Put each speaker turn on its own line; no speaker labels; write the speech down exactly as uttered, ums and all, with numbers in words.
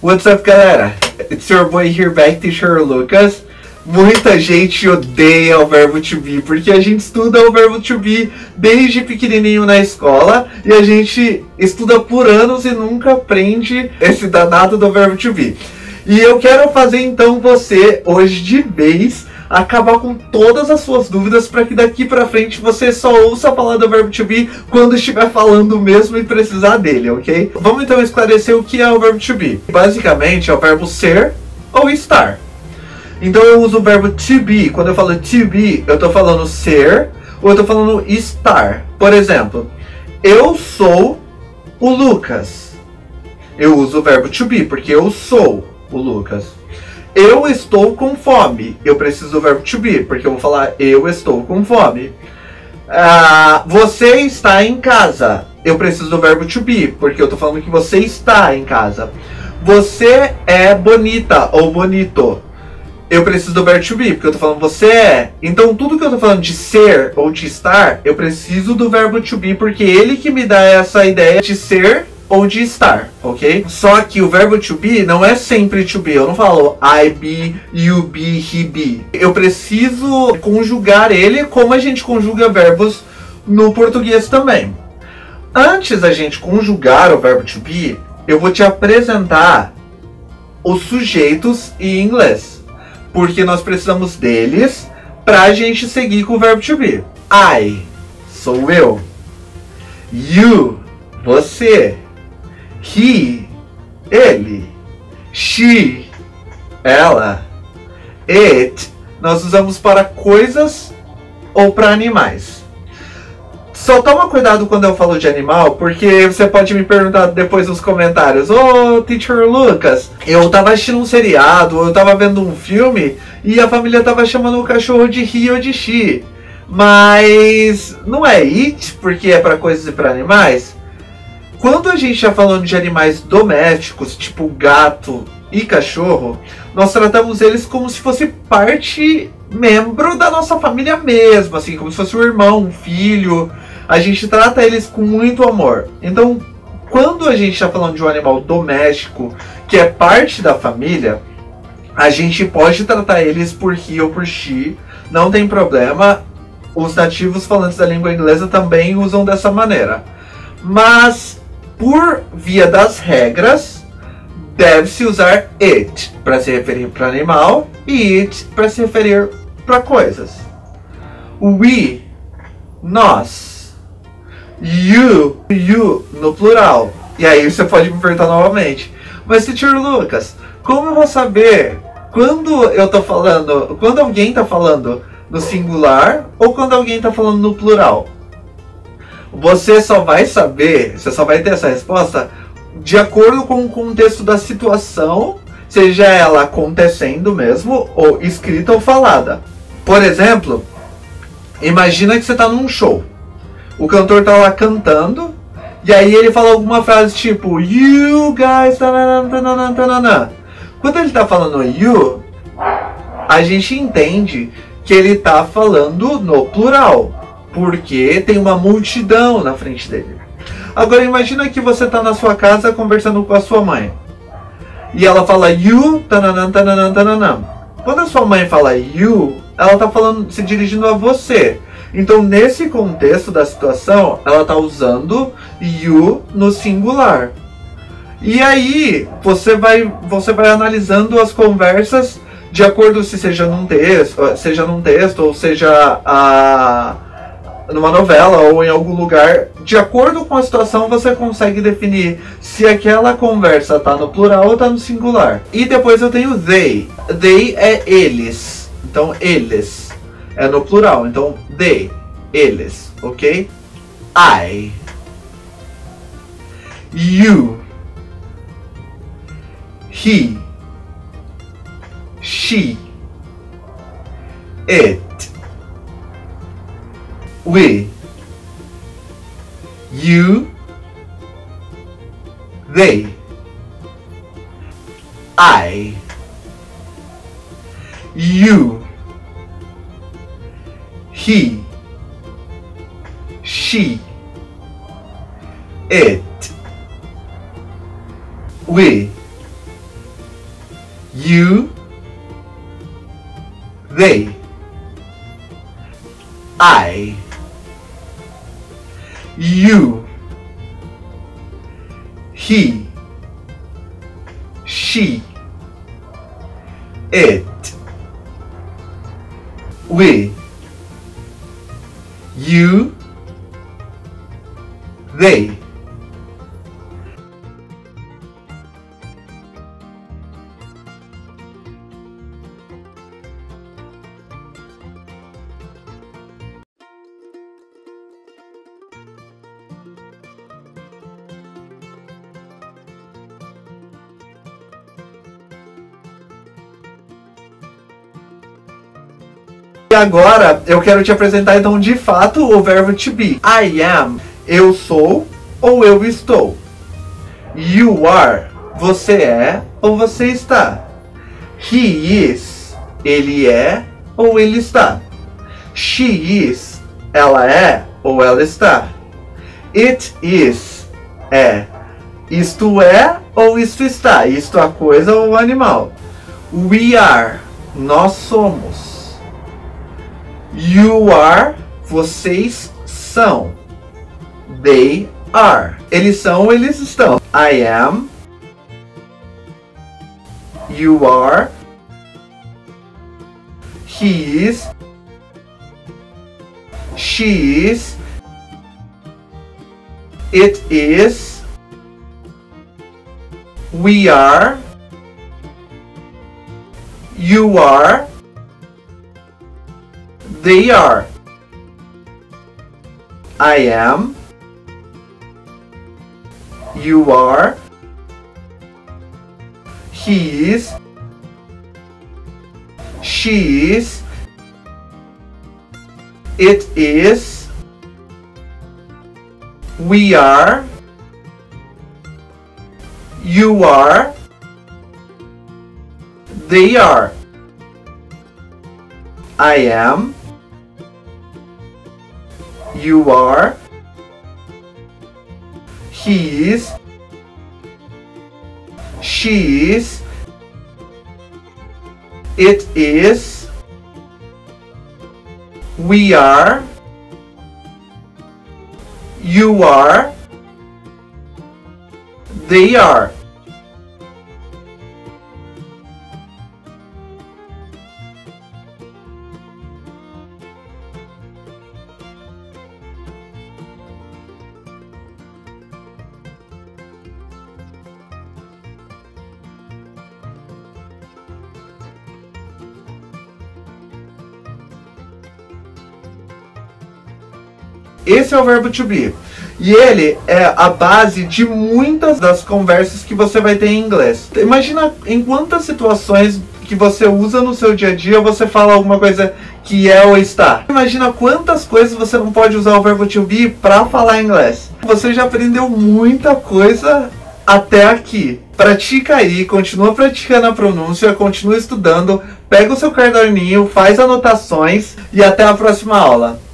What's up, galera? It's your boy here back, Teacher Lucas. Muita gente odeia o verbo to be, porque a gente estuda o verbo to be desde pequenininho na escola e a gente estuda por anos e nunca aprende esse danado do verbo to be. E eu quero fazer então você, hoje de vez, acabar com todas as suas dúvidas para que daqui pra frente você só ouça falar do verbo to be quando estiver falando mesmo e precisar dele, ok? Vamos então esclarecer o que é o verbo to be. Basicamente é o verbo ser ou estar. Então eu uso o verbo to be. Quando eu falo to be, eu tô falando ser ou eu tô falando estar. Por exemplo, eu sou o Lucas. Eu uso o verbo to be porque eu sou o Lucas. Eu estou com fome. Eu preciso do verbo to be, porque eu vou falar eu estou com fome. Ah, você está em casa. Eu preciso do verbo to be, porque eu estou falando que você está em casa. Você é bonita ou bonito. Eu preciso do verbo to be, porque eu estou falando você é. Então tudo que eu estou falando de ser ou de estar, eu preciso do verbo to be, porque ele que me dá essa ideia de ser ou de estar, ok? Só que o verbo to be não é sempre to be. Eu não falo I be, you be, he be. Eu preciso conjugar ele como a gente conjuga verbos no português também. Antes da gente conjugar o verbo to be, eu vou te apresentar os sujeitos em inglês, porque nós precisamos deles para a gente seguir com o verbo to be. I, sou eu. You, você. He, ele. She, ela. It, nós usamos para coisas ou para animais. Só toma cuidado quando eu falo de animal, porque você pode me perguntar depois nos comentários: Ô, oh, Teacher Lucas, eu tava assistindo um seriado, eu tava vendo um filme e a família tava chamando o cachorro de he ou de she, mas não é it, porque é para coisas e para animais? Quando a gente está falando de animais domésticos, tipo gato e cachorro, nós tratamos eles como se fosse parte, membro da nossa família mesmo, assim, como se fosse um irmão, um filho. A gente trata eles com muito amor. Então, quando a gente está falando de um animal doméstico, que é parte da família, a gente pode tratar eles por he ou por she, não tem problema. Os nativos falantes da língua inglesa também usam dessa maneira. Mas por via das regras, deve-se usar it para se referir para animal e it para se referir para coisas. We, nós. You, you no plural. E aí você pode me perguntar novamente: mas Teacher Lucas, como eu vou saber quando eu tô falando, quando alguém tá falando no singular ou quando alguém tá falando no plural? Você só vai saber, você só vai ter essa resposta de acordo com o contexto da situação, seja ela acontecendo mesmo, ou escrita ou falada. Por exemplo, imagina que você está num show. O cantor está lá cantando, e aí ele fala alguma frase tipo you guys, tanana, tanana, tanana. Quando ele está falando you, a gente entende que ele está falando no plural, porque tem uma multidão na frente dele. Agora imagina que você está na sua casa conversando com a sua mãe. E ela fala you, tananã, tananã, tananã. Quando a sua mãe fala you, ela está falando, se dirigindo a você. Então nesse contexto da situação, ela está usando you no singular. E aí você vai, você vai analisando as conversas de acordo se seja num texto, seja num texto ou seja a numa novela ou em algum lugar, de acordo com a situação você consegue definir se aquela conversa está no plural ou está no singular. E depois eu tenho they. They é eles. Então eles é no plural. Então they, eles, ok? I, you, he, she, it, we, you, they, I, you, he, she, it, we, you, they, I, you, he, she, it, we, you, they. E agora eu quero te apresentar então de fato o verbo to be. I am, eu sou ou eu estou. You are, você é ou você está. He is, ele é ou ele está. She is, ela é ou ela está. It is, é. Isto é ou isto está. Isto a coisa ou o animal. We are, nós somos. You are, vocês são. They are, eles são ou eles estão. I am, you are, he is, she is, it is, we are, you are, they are. I am, you are, he is, she is, it is, we are, you are, they are. I am, you are, he is, she is, it is, we are, you are, they are. Esse é o verbo to be. E ele é a base de muitas das conversas que você vai ter em inglês. Imagina em quantas situações que você usa no seu dia a dia você fala alguma coisa que é ou está. Imagina quantas coisas você não pode usar o verbo to be para falar inglês. Você já aprendeu muita coisa até aqui. Pratica aí, continua praticando a pronúncia, continua estudando, pega o seu caderninho, faz anotações e até a próxima aula.